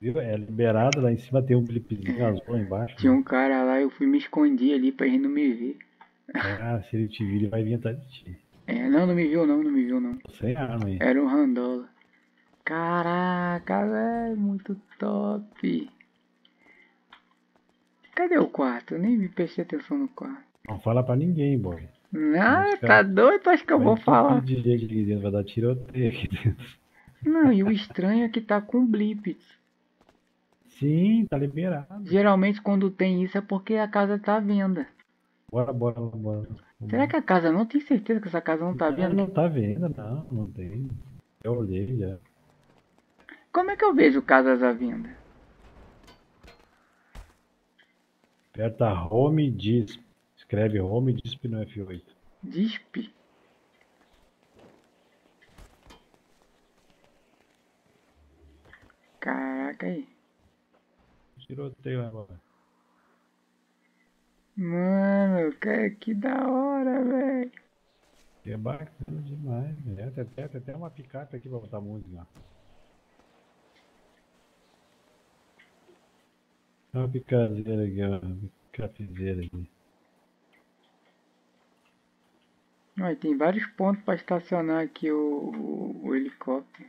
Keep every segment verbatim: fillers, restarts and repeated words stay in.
Viu? É liberado, lá em cima tem um blipzinho azul lá embaixo. Tinha Né? um cara lá, eu fui me escondi ali pra ele não me ver. Ah, se ele te vir, ele vai vir atrás de ti. É, não, não me viu não, não me viu não. Tô sem arma aí. Era um randola. Caraca, velho, muito top. Cadê o quarto? Eu nem me prestei atenção no quarto. Não fala pra ninguém, boy. Senão os Ah, tá caras doido? Acho que eu vai vou entupir falar. de gente aqui dentro, vai dar tiroteio aqui dentro. Não, e o estranho é que tá com blip. Sim, tá liberado. Geralmente quando tem isso é porque a casa tá à venda. Bora, bora, bora. Será que a casa não tem certeza que essa casa não tá à Não, venda? não tá vendo, não, não tem. Eu olhei já. Como é que eu vejo casas à venda? Aperta Home Disp. Escreve Home Disp no F oito. Dispe? Caraca aí. Tiroteio agora. Mano, que, que da hora, velho. É bacana demais, né? Tem até, tem até uma picape aqui pra botar música. Olha uma picazeira aqui, ó. Uma picapezeira aqui. Olha, tem vários pontos pra estacionar aqui o, o, o helicóptero.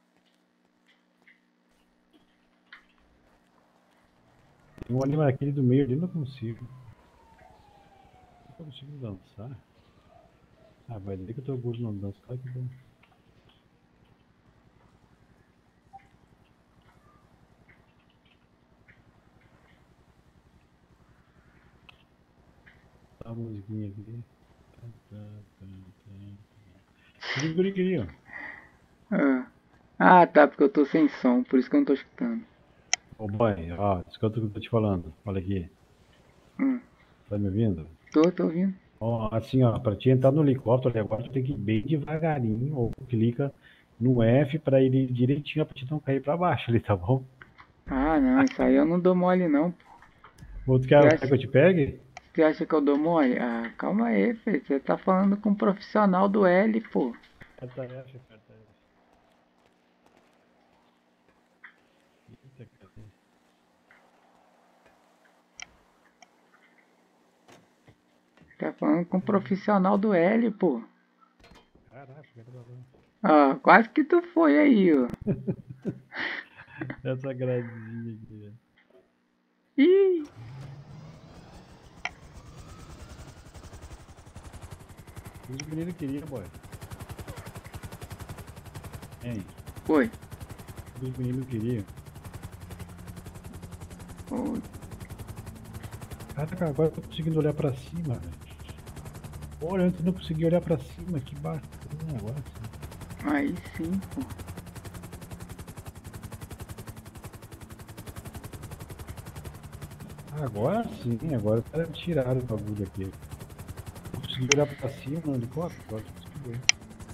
Tem um ali, mas aquele do meio ali eu não consigo. Não consigo dançar. Ah, vai daí que eu tô gordo não danço. Claro que dança. Tá a musiquinha aqui. Tá, tá, tá, tá. Que guri queria? Ah. ah, tá, porque eu tô sem som, por isso que eu não tô escutando. Ô boy, ó, escuta o que eu tô te falando. Olha aqui. Hum. Tá me ouvindo? Tô, tô ouvindo. Ó, assim, ó, pra te entrar no helicóptero ali agora, tu tem que ir bem devagarinho, ou clica no F pra ele ir direitinho pra te não cair pra baixo ali, tá bom? Ah, não, isso aí eu não dou mole não. Ou tu Você quer, quer acha, que eu te pegue? você acha que eu dou mole? Ah, calma aí, filho. Você tá falando com um profissional do L, pô. Aperta F, aperta F. Eita, cadê? Tá falando com um profissional do L, pô. Caraca, cadê o balão? Ah, quase que tu foi aí, ó. Essa gracinha aqui, ó. Ih, Os meninos queriam, boy. Hein? foi. Os meninos queriam. Ô, Caraca, agora eu tô conseguindo olhar pra cima, velho. Olha, antes eu não conseguia olhar pra cima, que bacana agora sim. aí sim, pô. Agora sim, agora os caras tiraram o bagulho aqui. Eu consegui olhar pra cima no helicóptero, agora eu consegui ver.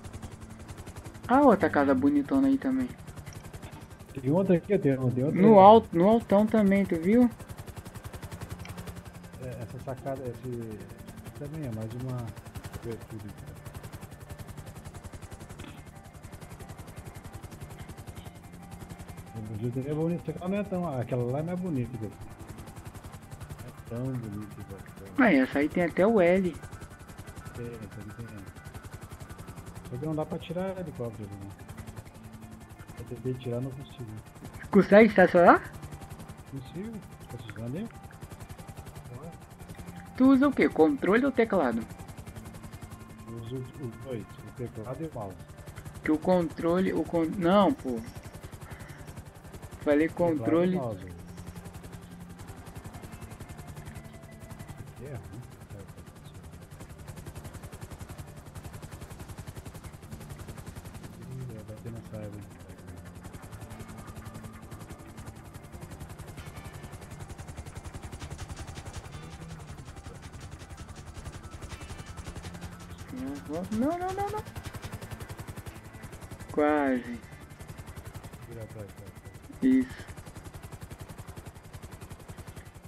A outra casa bonitona aí também. Tem outra aqui, tem, tem outra. No alto, no altão também, tu viu? É, essa sacada, esse também é mais uma abertura. O Júlio é bonito, aquela não é tão, aquela lá não é bonita, não é tão bonita igual aquela. Ah, essa aí tem até o L. Tem, essa aqui tem. Só que não dá pra tirar helicóptero, né? Eu tentei tirar, não consigo. Consegue estacionar? Consigo? Tá precisando aí? Tu usa o quê? Controle ou teclado? Uso os dois, o teclado e o mouse. Que o controle, o con... Não, pô. Falei Teclado e controle. mouse. É, né? Ih, vai bater na saiba. Não, não, não, não. Quase. Vira pra cá. Isso.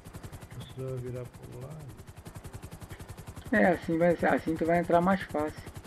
Precisa virar pro lado. É, assim vai ser. Assim tu vai entrar mais fácil.